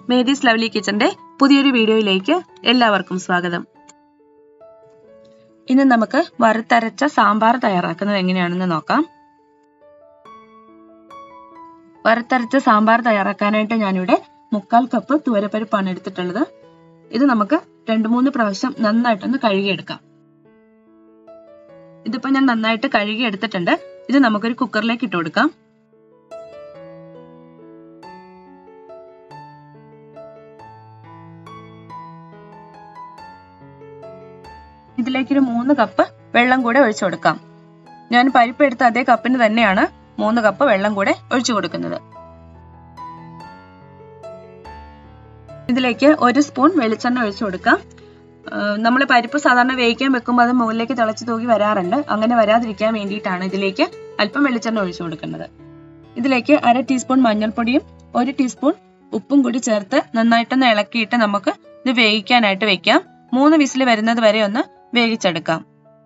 Mary's lovely കിച്ചന്റെ പുതിയൊരു വീഡിയോയിലേക്ക് എല്ലാവർക്കും സ്വാഗതം. ഇന്ന് നമുക്ക് വറുത്തരച്ച സാമ്പാർ തയ്യാറാക്കുന്നത് എങ്ങനെയാണെന്ന് നോക്കാം. വറുത്തരച്ച സാമ്പാർ തയ്യാറാക്കാനായിട്ട് ഞാനിവിടെ 3/4 കപ്പ് തുവരപ്പരിപ്പാണ് എടുത്തിട്ടുള്ളത്. ഇത് നമുക്ക് 2-3 പ്രാവശ്യം നന്നായിട്ടൊന്ന് കഴുകിയെടുക്കാം. ഇതിപ്പോ ഞാൻ നന്നായിട്ട് കഴുകി എടുത്തിട്ടുണ്ട്. ഇത് നമുക്കൊരു കുക്കറിലേക്ക് ഇട്ട് കൊടുക്കാം. ഇതിലേക്ക് 3 കപ്പ് വെള്ളം കൂടെ ഒഴിച്ചു കൊടുക്കാം. ഞാൻ പരിപ്പ് എടുത്ത അതേ കപ്പിന് തന്നെയാണ് 3 കപ്പ് വെള്ളം കൂടെ ഒഴിച്ചു കൊടുക്കുന്നത്. ഇതിലേക്ക് 1 സ്പൂൺ വെളിച്ചെണ്ണ ഒഴിച്ചു കൊടുക്കാം. നമ്മൾ പരിപ്പ് സാധാരണ വേവിക്കാൻ വെക്കുമ്പോൾ അത് മുകളിലേക്ക് തിളച്ചു തൂകി വരാറുണ്ട്. അങ്ങനെ വരാതിരിക്കാൻ വേണ്ടിയിട്ടാണ് ഇതിലേക്ക് അല്പം വെളിച്ചെണ്ണ ഒഴിച്ചു കൊടുക്കുന്നത്. ഇതിലേക്ക് 1/2 ടീസ്പൂൺ മഞ്ഞൾപ്പൊടിയും 1 ടീസ്പൂൺ ഉപ്പും കൂടി ചേർത്ത് നന്നായിട്ടൊന്ന് ഇളക്കിയിട്ട് നമുക്ക് ഇത് വേവിക്കാനായിട്ട് വെക്കാം. 3 വിസിൽ വരുന്നത് വരെ ഒന്ന് വേവിച്ചെടുക്കാം.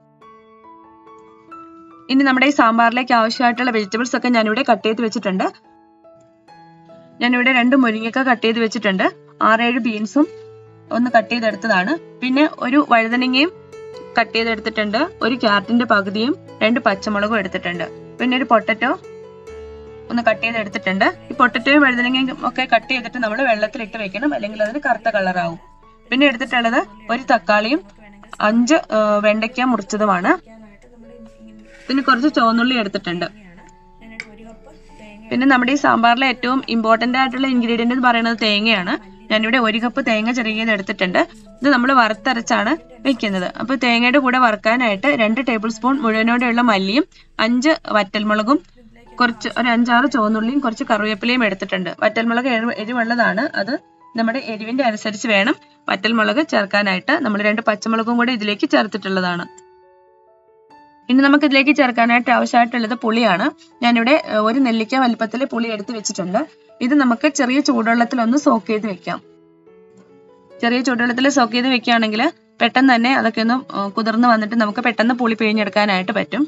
ഇനി നമ്മുടെ ഈ സാമ്പാറിലേക്ക് ആവശ്യമായിട്ടുള്ള വെജിറ്റബിൾസ് ഒക്കെ ഞാനിവിടെ കട്ട് ചെയ്ത് വെച്ചിട്ടുണ്ട്. ഞാനിവിടെ 2 മുരിങ്ങക്ക കട്ട് ചെയ്ത് വെച്ചിട്ടുണ്ട്. 6-7 ബീൻസും ഒന്ന് കട്ട് ചെയ്തെടുത്തതാണ്. പിന്നെ ഒരു വഴുതനങ്ങയും കട്ട് ചെയ്തെടുത്തിട്ടുണ്ട്. 1 ക്യാരറ്റിന്റെ പകുതിയും 2 പച്ചമുളകും എടുത്തിട്ടുണ്ട്. പിന്നെ ഒരു പൊട്ടറ്റോ ഒന്ന് കട്ട് ചെയ്തെടുത്തിട്ടുണ്ട്. ഈ പൊട്ടറ്റോയും വഴുതനങ്ങയും ഒക്കെ കട്ട് ചെയ്തിട്ട് നമ്മൾ വെള്ളത്തിലിട്ട് വെക്കണം, അല്ലെങ്കിൽ അതിന് കറുത്ത കളറാവും. പിന്നെ എടുത്തിട്ടുള്ളത് 1 തക്കാളിയും 5 വെണ്ടയ്ക്ക മുറിച്ചതുമാണ്. പിന്നെ കുറച്ച് ചുവന്നുള്ളി എടുത്തിട്ടുണ്ട്. പിന്നെ നമ്മുടെ ഈ സാമ്പാറിലെ ഏറ്റവും ഇമ്പോർട്ടന്റ് ആയിട്ടുള്ള ഇൻഗ്രീഡിയന്റ് എന്ന് പറയുന്നത് തേങ്ങയാണ്. ഞാനിവിടെ 1 കപ്പ് തേങ്ങ ചിരകിയത് എടുത്തിട്ടുണ്ട്. ഇത് നമ്മൾ വറുത്തരച്ചാണ് വെക്കുന്നത്. അപ്പൊ തേങ്ങയുടെ കൂടെ വറുക്കാനായിട്ട് 2 ടേബിൾ സ്പൂൺ മുഴുവനോടെയുള്ള മല്ലിയും 5 വറ്റൽമുളകും കുറച്ച് ഒരു 5-6 ചുവന്നുള്ളിയും കുറച്ച് കറിവേപ്പിലയും എടുത്തിട്ടുണ്ട്. വറ്റൽമുളക് എരിവുള്ളതാണ്. അത് നമ്മുടെ എരിവിന്റെ അനുസരിച്ച് വേണം വറ്റൽമുളക് ചേർക്കാനായിട്ട്. നമ്മൾ 2 പച്ചമുളകും കൂടി ഇതിലേക്ക് ചേർത്തിട്ടുള്ളതാണ്. ഇനി നമുക്ക് ഇതിലേക്ക് ചേർക്കാനായിട്ട് ആവശ്യമായിട്ടുള്ളത് പുളിയാണ്. ഞാനിവിടെ 1 നെല്ലിക്ക വലിപ്പത്തിൽ പുളി എടുത്ത് വെച്ചിട്ടുണ്ട്. ഇത് നമുക്ക് ചെറിയ ചൂടുവെള്ളത്തിൽ ഒന്ന് സോക്ക് ചെയ്ത് വെക്കാം. ചെറിയ ചൂടുവെള്ളത്തിൽ സോക്ക് ചെയ്ത് വെക്കുകയാണെങ്കിൽ പെട്ടെന്ന് തന്നെ അതൊക്കെ ഒന്ന് കുതിർന്ന് വന്നിട്ട് നമുക്ക് പെട്ടെന്ന് പുളി പിഴിഞ്ഞെടുക്കാനായിട്ട് പറ്റും.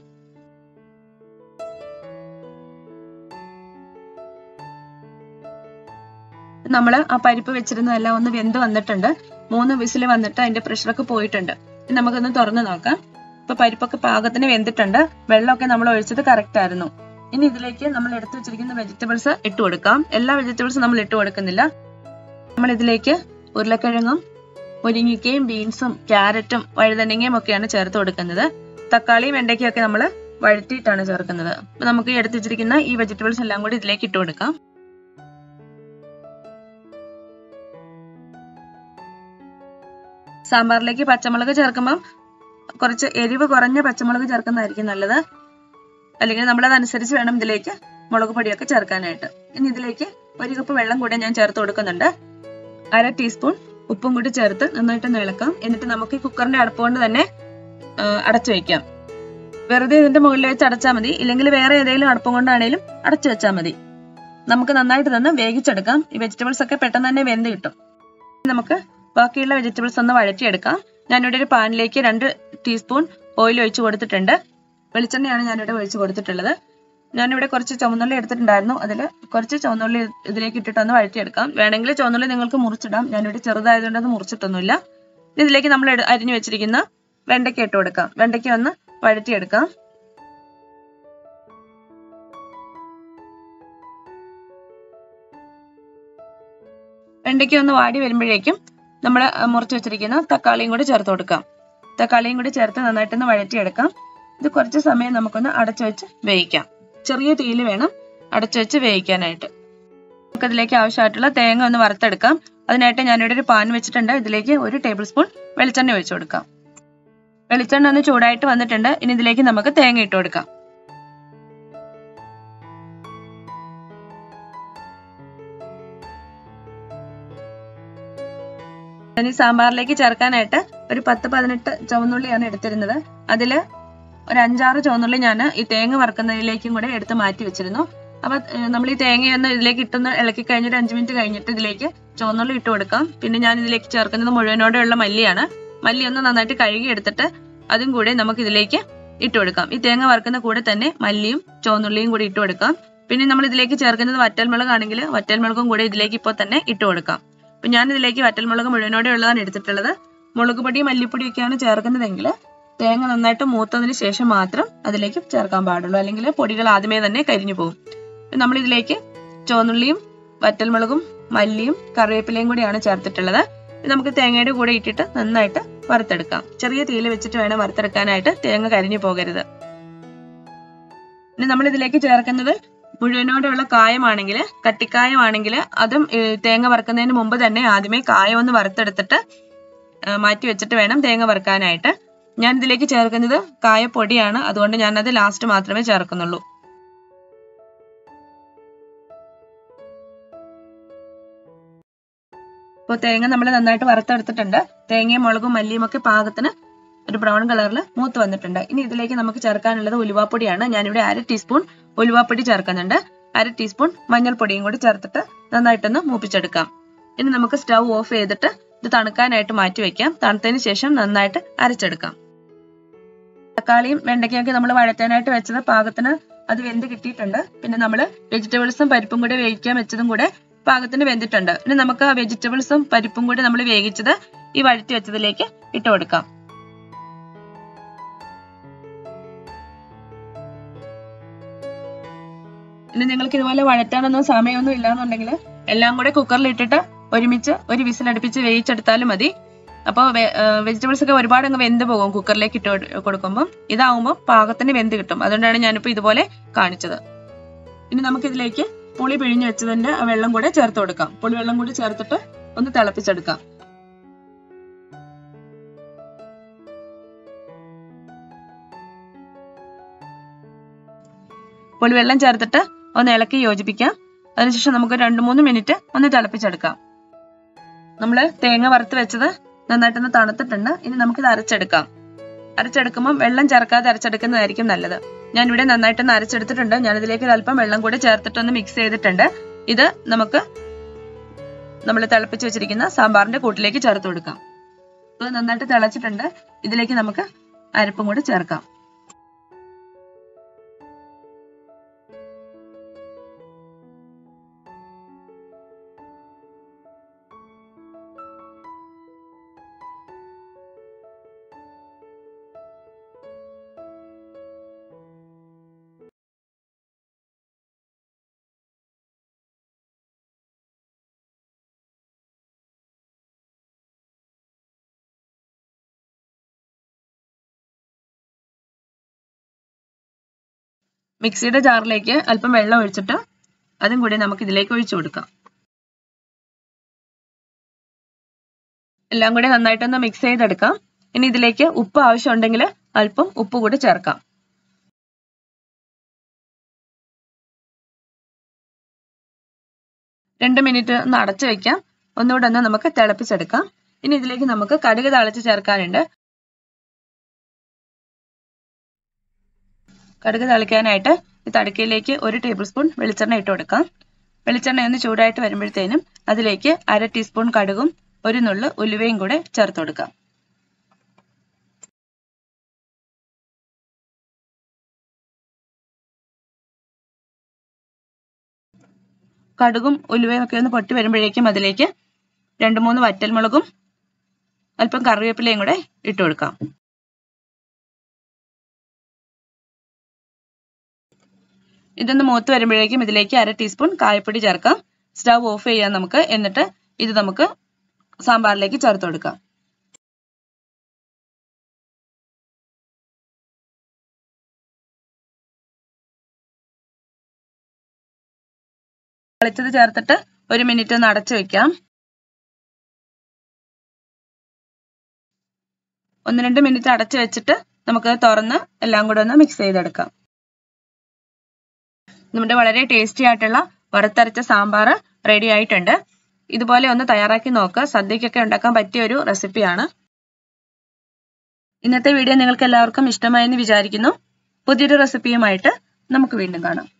നമ്മൾ ആ പരിപ്പ് വെച്ചിരുന്നതെല്ലാം ഒന്ന് വെന്ത് വന്നിട്ടുണ്ട്. 3 വിസിൽ വന്നിട്ട് അതിന്റെ പ്രഷറൊക്കെ പോയിട്ടുണ്ട്. നമുക്കൊന്ന് തുറന്ന് നോക്കാം. ഇപ്പൊ പരിപ്പൊക്കെ പാകത്തിന് വെന്തിട്ടുണ്ട്. വെള്ളമൊക്കെ നമ്മൾ ഒഴിച്ചത് കറക്റ്റ് ആയിരുന്നു. ഇനി ഇതിലേക്ക് നമ്മൾ എടുത്തു വെച്ചിരിക്കുന്ന വെജിറ്റബിൾസ് ഇട്ട് കൊടുക്കാം. എല്ലാ വെജിറ്റബിൾസും നമ്മൾ ഇട്ട് കൊടുക്കുന്നില്ല. നമ്മൾ ഇതിലേക്ക് ഉരുളക്കിഴങ്ങും മുരിങ്ങയ്ക്കയും ബീൻസും ക്യാരറ്റും വഴുതനങ്ങയും ഒക്കെയാണ് ചേർത്ത് കൊടുക്കുന്നത്. തക്കാളിയും വെണ്ടയ്ക്കയും ഒക്കെ നമ്മൾ വഴറ്റിയിട്ടാണ് ചേർക്കുന്നത്. അപ്പൊ നമുക്ക് എടുത്തു വെച്ചിരിക്കുന്ന ഈ വെജിറ്റബിൾസ് എല്ലാം കൂടി ഇതിലേക്ക് ഇട്ട് കൊടുക്കാം. സാമ്പാറിലേക്ക് പച്ചമുളക് ചേർക്കുമ്പോൾ കുറച്ച് എരിവ് കുറഞ്ഞ പച്ചമുളക് ചേർക്കുന്നതായിരിക്കും നല്ലത്. അല്ലെങ്കിൽ നമ്മളതനുസരിച്ച് വേണം ഇതിലേക്ക് മുളക് പൊടിയൊക്കെ ചേർക്കാനായിട്ട്. ഇനി ഇതിലേക്ക് 1 കപ്പ് വെള്ളം കൂടെ ഞാൻ ചേർത്ത് കൊടുക്കുന്നുണ്ട്. 1/2 ടീസ്പൂൺ ഉപ്പും കൂടി ചേർത്ത് നന്നായിട്ട് ഇളക്കാം. എന്നിട്ട് നമുക്ക് ഈ കുക്കറിന്റെ അടപ്പ് കൊണ്ട് തന്നെ അടച്ചു വെക്കാം. വെറുതെ ഇതിന്റെ മുകളിൽ വെച്ച് അടച്ചാൽ മതി, ഇല്ലെങ്കിൽ വേറെ ഏതെങ്കിലും അടുപ്പം കൊണ്ടാണേലും അടച്ചു വെച്ചാൽ മതി. നമുക്ക് നന്നായിട്ട് തന്നെ വേവിച്ചെടുക്കാം. ഈ വെജിറ്റബിൾസ് ഒക്കെ പെട്ടെന്ന് തന്നെ വെന്ത് കിട്ടും. നമുക്ക് ബാക്കിയുള്ള വെജിറ്റബിൾസ് ഒന്ന് വഴറ്റിയെടുക്കാം. ഞാനിവിടെ ഒരു പാനിലേക്ക് 2 ടീസ്പൂൺ ഓയിൽ ഒഴിച്ചു കൊടുത്തിട്ടുണ്ട്. വെളിച്ചെണ്ണയാണ് ഞാനിവിടെ ഒഴിച്ചു കൊടുത്തിട്ടുള്ളത്. ഞാനിവിടെ കുറച്ച് ചുവന്നുള്ളി എടുത്തിട്ടുണ്ടായിരുന്നു. അതിൽ കുറച്ച് ചുവന്നുള്ളി ഇതിലേക്ക് ഇട്ടിട്ടൊന്ന് വഴറ്റിയെടുക്കാം. വേണമെങ്കിൽ ചുവന്നുള്ളി നിങ്ങൾക്ക് മുറിച്ചിടാം. ഞാനിവിടെ ചെറുതായതുകൊണ്ട് അത് മുറിച്ചിട്ടൊന്നുമില്ല. ഇതിലേക്ക് നമ്മൾ അരിഞ്ഞു വെച്ചിരിക്കുന്ന വെണ്ടയ്ക്ക ഇട്ട് കൊടുക്കാം. വെണ്ടയ്ക്ക ഒന്ന് വഴറ്റിയെടുക്കാം. വെണ്ടയ്ക്ക ഒന്ന് വാടി വരുമ്പോഴേക്കും നമ്മൾ മുറിച്ച് വെച്ചിരിക്കുന്ന തക്കാളിയും കൂടി ചേർത്ത് കൊടുക്കാം. തക്കാളിയും കൂടി ചേർത്ത് നന്നായിട്ടൊന്ന് വഴറ്റിയെടുക്കാം. ഇത് കുറച്ച് സമയം നമുക്കൊന്ന് അടച്ചു വെച്ച് വേവിക്കാം. ചെറിയ തീയിൽ വേണം അടച്ചു വെച്ച് വേവിക്കാനായിട്ട്. നമുക്കതിലേക്ക് ആവശ്യമായിട്ടുള്ള തേങ്ങ ഒന്ന് വറുത്തെടുക്കാം. അതിനായിട്ട് ഞാനിവിടെ ഒരു പാൻ വെച്ചിട്ടുണ്ട്. ഇതിലേക്ക് 1 ടേബിൾ സ്പൂൺ വെളിച്ചെണ്ണ ഒഴിച്ചു കൊടുക്കാം. വെളിച്ചെണ്ണ ഒന്ന് ചൂടായിട്ട് വന്നിട്ടുണ്ട്. ഇനി ഇതിലേക്ക് നമുക്ക് തേങ്ങ ഇട്ട് കൊടുക്കാം. ഈ സാമ്പാറിലേക്ക് ചേർക്കാനായിട്ട് ഒരു 10-18 ചുവന്നുള്ളിയാണ് എടുത്തിരുന്നത്. അതിൽ ഒരു 5-6 ചുവന്നുള്ളി ഞാൻ ഈ തേങ്ങ വറുക്കുന്നതിലേക്കും കൂടെ എടുത്ത് മാറ്റി വെച്ചിരുന്നു. അപ്പൊ നമ്മൾ ഈ തേങ്ങയൊന്ന് ഇതിലേക്ക് ഇട്ടൊന്ന് ഇളക്കി കഴിഞ്ഞിട്ട് 5 മിനിറ്റ് കഴിഞ്ഞിട്ട് ഇതിലേക്ക് ചുവന്നുള്ളി ഇട്ട് കൊടുക്കാം. പിന്നെ ഞാൻ ഇതിലേക്ക് ചേർക്കുന്നത് മുഴുവനോടെയുള്ള മല്ലിയാണ്. മല്ലി ഒന്ന് നന്നായിട്ട് കഴുകി എടുത്തിട്ട് അതും കൂടെ നമുക്ക് ഇതിലേക്ക് ഇട്ട് കൊടുക്കാം. ഈ തേങ്ങ വറുക്കുന്ന കൂടെ തന്നെ മല്ലിയും ചുവന്നുള്ളിയും കൂടി ഇട്ട് കൊടുക്കാം. പിന്നെ നമ്മൾ ഇതിലേക്ക് ചേർക്കുന്നത് വറ്റൽമുളക് ആണെങ്കിൽ വറ്റൽമുളകും കൂടെ ഇതിലേക്ക് ഇപ്പോൾ തന്നെ ഇട്ട് കൊടുക്കാം. അപ്പൊ ഞാൻ ഇതിലേക്ക് വറ്റൽമുളക് മുഴുവനോടെ ഉള്ളതാണ് എടുത്തിട്ടുള്ളത്. മുളക് പൊടി മല്ലിപ്പൊടിയൊക്കെയാണ് ചേർക്കുന്നതെങ്കിൽ തേങ്ങ നന്നായിട്ട് മൂത്തതിന് ശേഷം മാത്രം അതിലേക്ക് ചേർക്കാൻ പാടുള്ളൂ, അല്ലെങ്കിൽ പൊടികൾ ആദ്യമേ തന്നെ കരിഞ്ഞു പോകും. നമ്മൾ ഇതിലേക്ക് ചുവന്നുള്ളിയും വറ്റൽമുളകും മല്ലിയും കറിവേപ്പിലയും കൂടിയാണ് ചേർത്തിട്ടുള്ളത്. നമുക്ക് തേങ്ങയുടെ കൂടെ ഇട്ടിട്ട് നന്നായിട്ട് വറുത്തെടുക്കാം. ചെറിയ തീയിൽ വെച്ചിട്ട് വേണം വറുത്തെടുക്കാനായിട്ട്, തേങ്ങ കരിഞ്ഞു പോകരുത്. ഇനി നമ്മൾ ഇതിലേക്ക് ചേർക്കുന്നത് മുഴുവനോടെയുള്ള കായമാണെങ്കിൽ, കട്ടിക്കായമാണെങ്കിൽ അതും തേങ്ങ വറുക്കുന്നതിന് മുമ്പ് തന്നെ ആദ്യമേ കായം ഒന്ന് വറുത്തെടുത്തിട്ട് മാറ്റി വെച്ചിട്ട് വേണം തേങ്ങ വറുക്കാനായിട്ട്. ഞാൻ ഇതിലേക്ക് ചേർക്കുന്നത് കായപ്പൊടിയാണ്, അതുകൊണ്ട് ഞാനത് ലാസ്റ്റ് മാത്രമേ ചേർക്കുന്നുള്ളൂ. ഇപ്പോൾ തേങ്ങ നമ്മൾ നന്നായിട്ട് വറുത്തെടുത്തിട്ടുണ്ട്. തേങ്ങയും മുളകും മല്ലിയും ഒക്കെ പാകത്തിന് ഒരു ബ്രൗൺ കളറിൽ മൂത്ത് വന്നിട്ടുണ്ട്. ഇനി ഇതിലേക്ക് നമുക്ക് ചേർക്കാനുള്ളത് ഉലുവാപ്പൊടിയാണ്. ഞാനിവിടെ 1/2 ടീസ്പൂൺ ഉലുവാപ്പൊടി ചേർക്കുന്നുണ്ട്. 1/2 ടീസ്പൂൺ മഞ്ഞൾപ്പൊടിയും കൂടി ചേർത്തിട്ട് നന്നായിട്ടൊന്ന് മൂപ്പിച്ചെടുക്കാം. ഇനി നമുക്ക് സ്റ്റൗ ഓഫ് ചെയ്തിട്ട് ഇത് തണുക്കാനായിട്ട് മാറ്റി വെക്കാം. തണുത്തതിന് ശേഷം നന്നായിട്ട് അരച്ചെടുക്കാം. തക്കാളിയും വെണ്ടയ്ക്കൊക്കെ നമ്മൾ വഴറ്റാനായിട്ട് വെച്ചത് പാകത്തിന് അത് വെന്ത് കിട്ടിയിട്ടുണ്ട്. പിന്നെ നമ്മൾ വെജിറ്റബിൾസും പരിപ്പും കൂടി വേവിക്കാൻ വെച്ചതും കൂടെ പാകത്തിന് വെന്തിട്ടുണ്ട്. ഇനി നമുക്ക് ആ വെജിറ്റബിൾസും പരിപ്പും കൂടി നമ്മൾ വേവിച്ചത് ഈ വഴറ്റി വെച്ചതിലേക്ക് ഇട്ട് കൊടുക്കാം. ഇനി നിങ്ങൾക്ക് ഇതുപോലെ വഴറ്റാനൊന്നും സമയമൊന്നും ഇല്ലാന്നുണ്ടെങ്കിൽ എല്ലാം കൂടെ കുക്കറിൽ ഇട്ടിട്ട് ഒരുമിച്ച് ഒരു വിസിൽ അടുപ്പിച്ച് വേവിച്ചെടുത്താലും മതി. അപ്പോൾ വെജിറ്റബിൾസ് ഒക്കെ ഒരുപാട് അങ്ങ് വെന്ത് പോകും കുക്കറിലേക്ക് ഇട്ട് കൊടുക്കുമ്പോൾ. ഇതാവുമ്പോൾ പാകത്തിന് വെന്ത് കിട്ടും. അതുകൊണ്ടാണ് ഞാനിപ്പോൾ ഇതുപോലെ കാണിച്ചത്. ഇനി നമുക്കിതിലേക്ക് പുളി പിഴിഞ്ഞ് വെച്ചതിന്റെ വെള്ളം കൂടെ ചേർത്ത് കൊടുക്കാം. പുളിവെള്ളം കൂടി ചേർത്തിട്ട് ഒന്ന് തിളപ്പിച്ചെടുക്കാം. പുളിവെള്ളം ചേർത്തിട്ട് ഒന്ന് ഇളക്കി യോജിപ്പിക്കാം. അതിനുശേഷം നമുക്ക് 2-3 മിനിറ്റ് ഒന്ന് തിളപ്പിച്ചെടുക്കാം. നമ്മൾ തേങ്ങ വറുത്ത് വെച്ചത് നന്നായിട്ടൊന്ന് തണുത്തിട്ടുണ്ട്. ഇനി നമുക്കിത് അരച്ചെടുക്കാം. അരച്ചെടുക്കുമ്പോൾ വെള്ളം ചേർക്കാതെ അരച്ചെടുക്കുന്നതായിരിക്കും നല്ലത്. ഞാൻ ഇവിടെ നന്നായിട്ടൊന്ന് അരച്ചെടുത്തിട്ടുണ്ട്. ഞാനിതിലേക്ക് അല്പം വെള്ളം കൂടി ചേർത്തിട്ടൊന്ന് മിക്സ് ചെയ്തിട്ടുണ്ട്. ഇത് നമുക്ക് നമ്മൾ തിളപ്പിച്ച് വെച്ചിരിക്കുന്ന സാമ്പാറിന്റെ കൂട്ടിലേക്ക് ചേർത്ത് കൊടുക്കാം. ഇത് നന്നായിട്ട് തിളച്ചിട്ടുണ്ട്. ഇതിലേക്ക് നമുക്ക് അരപ്പും കൂടി ചേർക്കാം. മിക്സിയുടെ ജാറിലേക്ക് അല്പം വെള്ളം ഒഴിച്ചിട്ട് അതും കൂടി നമുക്ക് ഇതിലേക്ക് ഒഴിച്ചു കൊടുക്കാം. എല്ലാം കൂടി നന്നായിട്ടൊന്ന് മിക്സ് ചെയ്തെടുക്കാം. ഇനി ഇതിലേക്ക് ഉപ്പ് ആവശ്യമുണ്ടെങ്കിൽ അല്പം ഉപ്പ് കൂടി ചേർക്കാം. രണ്ട് മിനിറ്റ് ഒന്ന് അടച്ചു വെക്കാം. ഒന്നുകൂടെ ഒന്ന് നമുക്ക് തിളപ്പിച്ചെടുക്കാം. ഇനി ഇതിലേക്ക് നമുക്ക് കടുക് താളിച്ച് ചേർക്കാനുണ്ട്. കടുക് താളിക്കാനായിട്ട് ഈ തടുക്കയിലേക്ക് 1 ടേബിൾ സ്പൂൺ വെളിച്ചെണ്ണ ഇട്ട് കൊടുക്കാം. വെളിച്ചെണ്ണ ഒന്ന് ചൂടായിട്ട് വരുമ്പോഴത്തേനും അതിലേക്ക് 1/2 ടീസ്പൂൺ കടുകും 1 നുള്ള് ഉലുവയും കൂടെ ചേർത്ത് കൊടുക്കാം. കടുകും ഉലുവയും ഒക്കെ ഒന്ന് പൊട്ടി വരുമ്പോഴേക്കും അതിലേക്ക് 2-3 വറ്റൽമുളകും അല്പം കറിവേപ്പിലയും കൂടെ ഇട്ട് കൊടുക്കാം. ഇതൊന്ന് മൂത്ത് വരുമ്പോഴേക്കും ഇതിലേക്ക് 1/2 ടീസ്പൂൺ കായപ്പൊടി ചേർക്കാം. സ്റ്റവ് ഓഫ് ചെയ്യാം നമുക്ക്. എന്നിട്ട് ഇത് നമുക്ക് സാമ്പാറിലേക്ക് ചേർത്ത് കൊടുക്കാം. കളിച്ചത് ചേർത്തിട്ട് 1 മിനിറ്റ് ഒന്ന് അടച്ചു വെക്കാം. 1-2 മിനിറ്റ് അടച്ചു വെച്ചിട്ട് നമുക്ക് തുറന്ന് എല്ലാം കൂടെ ഒന്ന് മിക്സ് ചെയ്തെടുക്കാം. നമ്മുടെ വളരെ ടേസ്റ്റി ആയിട്ടുള്ള വറുത്തരച്ച സാമ്പാർ റെഡി ആയിട്ടുണ്ട്. ഇതുപോലെ ഒന്ന് തയ്യാറാക്കി നോക്കുക. സദ്യക്കൊക്കെ ഉണ്ടാക്കാൻ പറ്റിയ ഒരു റെസിപ്പിയാണ്. ഇന്നത്തെ വീഡിയോ നിങ്ങൾക്ക് എല്ലാവർക്കും ഇഷ്ടമായെന്ന് വിചാരിക്കുന്നു. പുതിയൊരു റെസിപ്പിയുമായിട്ട് നമുക്ക് വീണ്ടും കാണാം.